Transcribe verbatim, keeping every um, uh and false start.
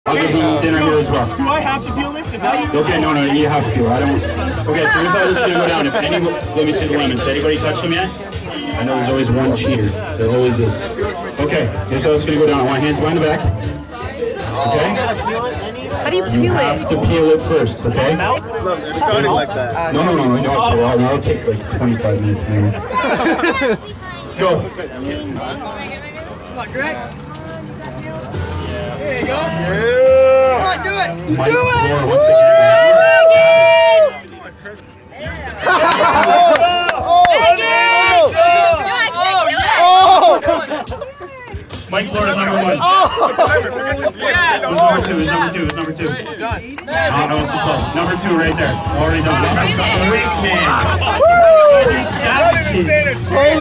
I'll give him dinner here as well. Do I have to peel this? Okay, no, no, you have to peel. I don't. Okay, so here's how this is gonna go down. If any, let me see the lemons. Anybody touch them yet? I know there's always one cheater. There always is. Okay, here's how it's gonna go down. I want hands behind the back. Okay. How do you peel You it? have to peel it first. Okay. It's starting like that. No, no, no, no. You don't have to. Well, that'll take like twenty-five minutes, maybe. Go. Come on, Greg. There you go. Yeah. Come on, do it. Mike do it. Moore once Mike Moore is number one. Yeah. Who's number two? Who's number two? Who's number two? Oh, no, it's too slow. Number two right there. Already done. Weak man.